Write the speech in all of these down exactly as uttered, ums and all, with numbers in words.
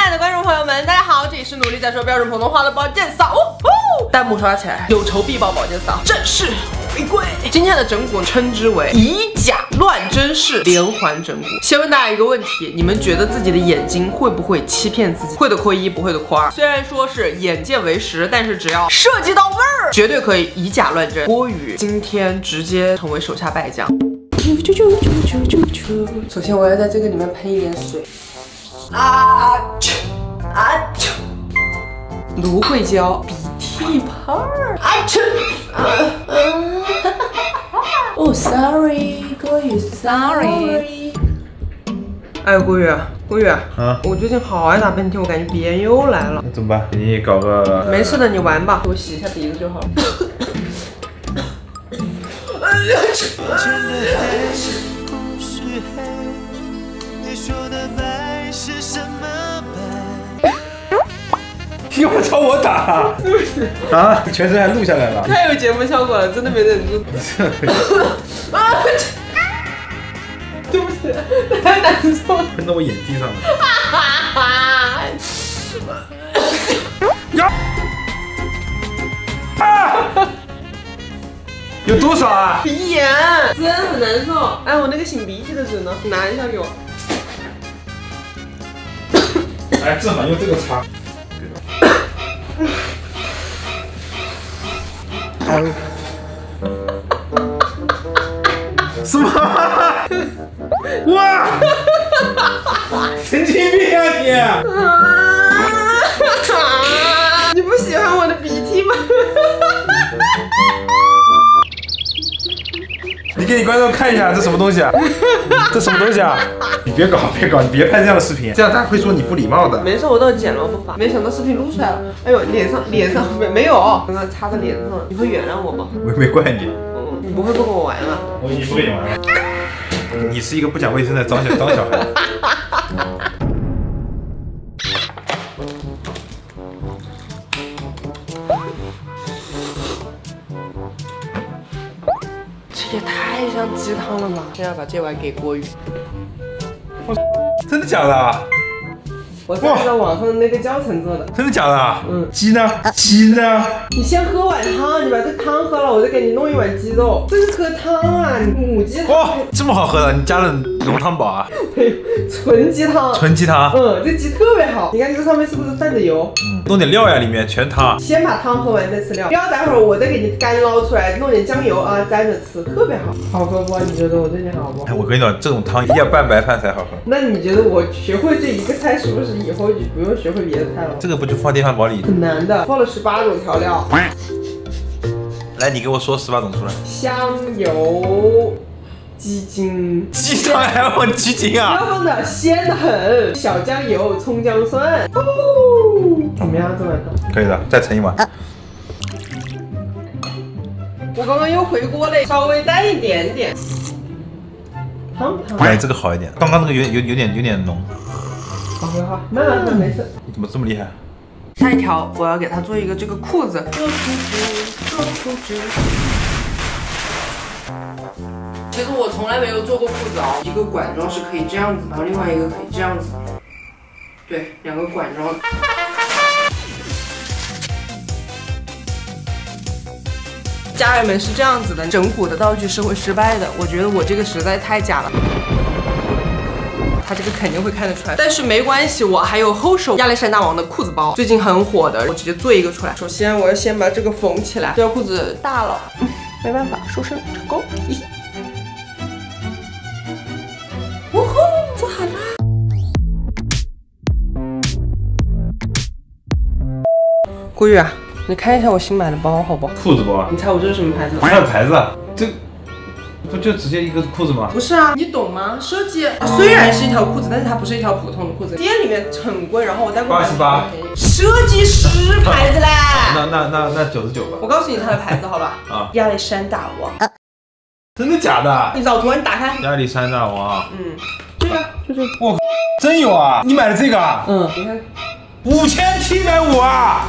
爱的观众朋友们，大家好，这里是努力在说标准普通话的宝剑嫂。哦哦，弹幕刷起来，有仇必报宝剑嫂正式回归。今天的整蛊称之为以假乱真式连环整蛊。先问大家一个问题，你们觉得自己的眼睛会不会欺骗自己？会的扣一，不会的扣二。虽然说是眼见为实，但是只要设计到位儿，绝对可以以假乱真。郭宇今天直接成为手下败将。首先我要在这个里面喷一点水。啊啾啊啾，芦荟胶鼻涕泡儿。啊啾啊啊！哦 ，sorry， 郭宇 ，sorry。哎，郭宇，郭宇，啊，我最近好爱打喷嚏，我感觉鼻炎又来了。 那怎么办？给你搞个…… 没事的，你玩吧，我洗一下鼻子就好了。 你我朝我打，对不起啊！全身还录下来了， 太有节目效果了，真的没忍住。啊！对不起，太难受了， 喷到我眼睛上了。呀！啊！有多少啊？ 鼻炎，真的很难受。哎，我那个擤鼻涕的纸呢？拿一下给我。 哎，正好用这个擦。什么？哇！神经病啊你！ 你不喜欢我的鼻涕吗？ 你给你观众看一下，这什么东西啊？这什么东西啊？你别搞，别搞，你别拍这样的视频，这样大家会说你不礼貌的。 没事，我都剪了，我不发。没想到视频录出来了。哎呦，脸上脸上没没有，刚刚擦在脸上了。你会原谅我吗？ 我也没怪你。 嗯，你不会不跟我玩了？ 我已经不跟你玩了。你是一个不讲卫生的脏小脏小孩。 这也太像鸡汤了吧！现在把这碗给郭宇。 真的假的啊？ 我是按照网上的那个教程做的。 真的假的啊？ 嗯。 鸡呢？鸡呢？ 你先喝碗汤，你把这汤喝了，我再给你弄一碗鸡肉。这是喝汤啊，母鸡汤。 哇，这么好喝的，你加了浓汤宝啊？ 对，纯鸡汤。 纯鸡汤。 嗯，这鸡特别好。你看这上面是不是泛着油？ 嗯，弄点料呀，里面全汤。先把汤喝完再吃料，不要待会儿我再给你干捞出来，弄点酱油啊沾着吃，特别好。好喝不？你觉得我最近好不？ 哎，我跟你讲，这种汤一定要拌白饭才好喝。 那你觉得我学会这一个菜，是不是以后就不用学会别的菜了？ 这个不就放电饭煲里？ 很难的，放了十八种调料。 来，你给我说十八种出来。香油。鸡精， 鸡汤还要放鸡精啊？ 要放的，鲜的很。小酱油、葱姜蒜，哦，怎么样？这碗汤可以的，再盛一碗。 我刚刚又回锅了，稍微淡一点点。汤汤。 哎，这个好一点，刚刚那个有有有点有点浓。 好喝好，慢慢喝，没事。 你怎么这么厉害？ 下一条，我要给他做一个这个裤子。做裤子，做裤子。其实我从来没有做过裤子哦，一个管状是可以这样子，然后另外一个可以这样子，对，两个管状。家人们是这样子的，整蛊的道具是会失败的，我觉得我这个实在太假了。他这个肯定会看得出来，但是没关系，我还有后手亚历山大王的裤子包，最近很火的，我直接做一个出来。首先我要先把这个缝起来，这条裤子大了，嗯，没办法，瘦身成功。咦，呜呼，做好啦！郭宇啊，你看一下我新买的包好不好？ 裤子包啊？ 你猜我这是什么牌子？ 还有牌子啊？这。不就直接一个裤子吗？ 不是啊，你懂吗？设计、啊、虽然是一条裤子，但是它不是一条普通的裤子，店里面很贵，然后我带过八十八，设计师牌子嘞。 那那那那九十九吧。 我告诉你它的牌子好吧？啊，亚历山大王。啊、 真的假的？ 你找图你打开。 亚历山大王。 嗯，这个就是。 我真有啊！你买的这个啊？ 嗯，你看， 五千七百五啊！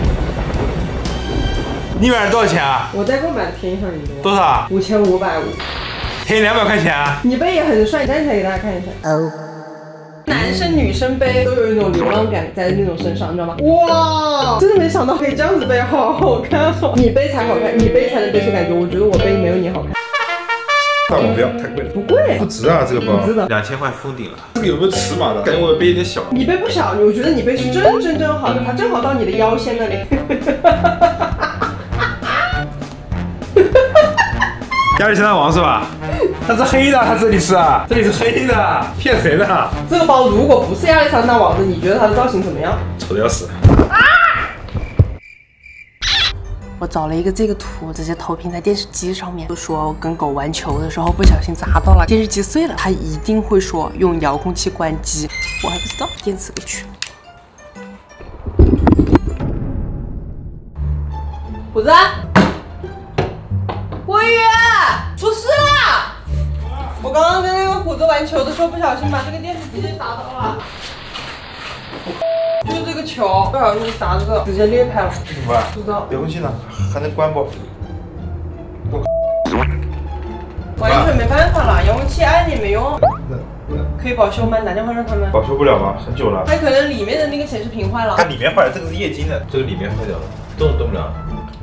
你买了多少钱啊？ 我代购买的便宜很多。 多少？ 五千五百五。 便宜两百块钱啊！ 你背也很帅，站起来给大家看一下。哦。 男生女生背都有一种流浪感在那种身上，你知道吗？哇，真的没想到可以这样子背，好好看哦！你背才好看，你背才能背出感觉。我觉得我背没有你好看。 但我不要，太贵了。 不贵， 不值啊，这个包。 不值的， 两千块封顶了。这个有没有尺码的？感觉我的背有点小。 你背不小，我觉得你背是真真正好的，它正好到你的腰线那里。 亚历山大王是吧？它是黑的，它这里是啊，这里是黑的，骗谁呢？ 这个包如果不是亚历山大王的，你觉得它的造型怎么样？ 丑的要死。啊！ 我找了一个这个图，直接投屏在电视机上面，就说我跟狗玩球的时候不小心砸到了，电视机碎了，它一定会说用遥控器关机。我还不知道，电磁给取了。虎子。郭宇，出事了！我刚刚跟那个虎子玩球的时候，不小心把这个电视直接砸到了。就是这个球不小心砸这个，直接裂开了。 怎么办？ 不知道。 遥控器呢？还能关不？ 完全没办法了，遥控器按也没用。可以保修吗？打电话让他们。 保修不了吗？很久了。 它可能里面的那个显示屏坏了。 它里面坏了，这个是液晶的，这个里面坏掉了，动都动不了。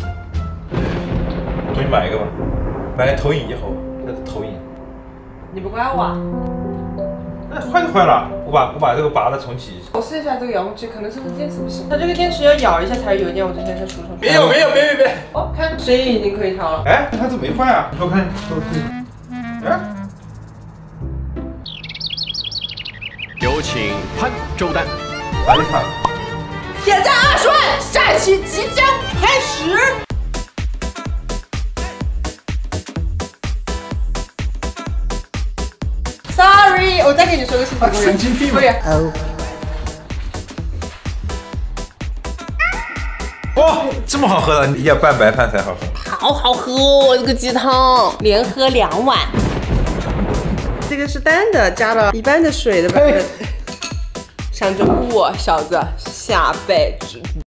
重新买一个吧，买个投影仪好，这是投影。 你不怪我啊？ 那坏就坏了，我把我把这个拔了重启。 我试一下这个遥控器，可能是不是电池不行。它这个电池要咬一下才有电，我之前在书上。 没有没有别别别！ 哦，看声音已经可以调了。 哎，它这没坏啊，给我看，给我看。哎。 有请潘周丹。 哪里看？ 点赞二十万，下一期即将开始。Sorry， 我再给你说个幸福公园。 神经病吗？ 哦。 哇，这么好喝的，要拌白饭才好喝。 好好喝哦，这个鸡汤，连喝两碗。这个是淡的，加了一半的水的版本。想着我小子，下辈子。